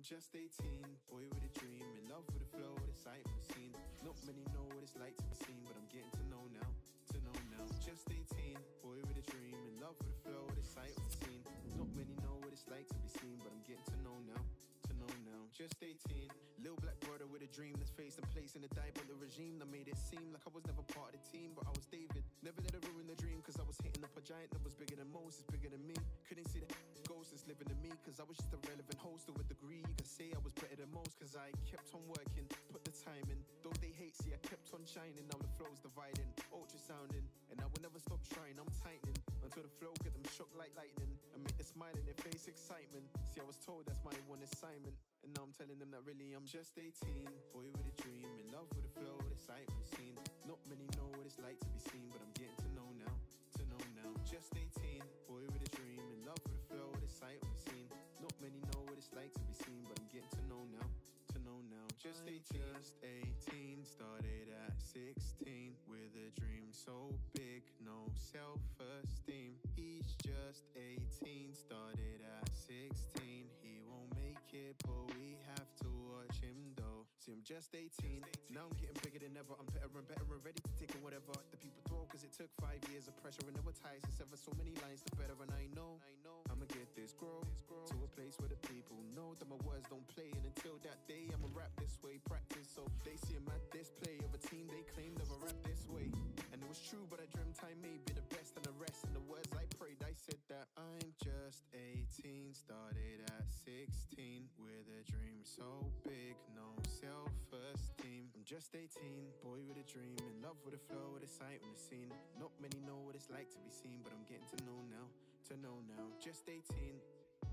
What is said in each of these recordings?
Just 18, boy with a dream, in love with the flow, the sight of the scene. Not many know what it's like to be seen, but I'm getting to know now, Just 18, boy with a dream, in love with the flow, the sight of the scene. Not many know what it's like to be seen, but I'm getting to know now. Just 18, little black brother with a dream that's faced and placed in the dive on the regime that made it seem like I was never part of the team, but I was David. Never let it ruin the dream, cause I was hitting up a giant that was bigger than Moses, bigger than me. Couldn't see the ghost that's living in me, cause I was just a relevant host to a degree. You could say I was better than most, cause I kept on working, put the time in. Though they hate, see I kept on shining. Now the flow's dividing, ultrasounding, and I will never stop trying. I'm tightening until the flow get them shook like lightning and make the smile in their face excitement. See, I was told that's my one assignment, and now I'm telling them that really I'm just 18, boy with a dream, in love with the flow, the sight of the scene. Not many know what it's like to be seen, but I'm getting to know now. Just 18, boy with a dream, in love with the flow, the sight of the scene. Not many know what it's like to be seen, but I'm getting to know now. Just 18, started at 16 with a dream so big, no self-esteem. He's just 18, started at 16. He won't make it, but we have to watch him though. See, I'm just 18, now I'm getting bigger than ever. I'm better and ready to take on whatever the people throw, cause it took 5 years of pressure and never ties. It's ever so many lines to better, and I know I'ma get this grow to a place where the people know that my words don't play. And until that day, I'ma rap this way, practice so they see him at display of a team they claim never rap this way. And it was true, but I dreamt I may be the best, and the rest and the words I prayed, I said that I'm just 18, started at 16 with a dream so big, no self-esteem. I'm just 18, boy with a dream, in love with the flow, with the sight, with the scene. Not many know what it's like to be seen, but I'm getting to know now. Just 18.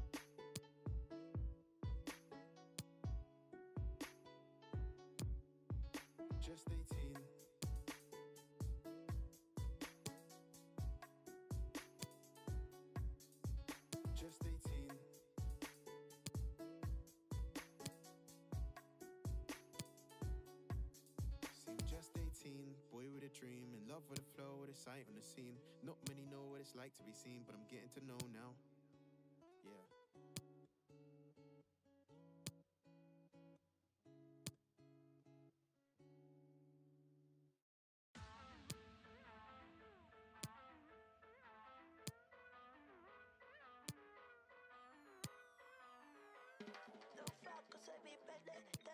Just 18. Just 18. Seem just 18, boy with a dream, in love with the flow, with the sight on the scene. Not many know what it's like to be seen, but I'm getting to know now. Yeah. Lo flaco se mi pelle,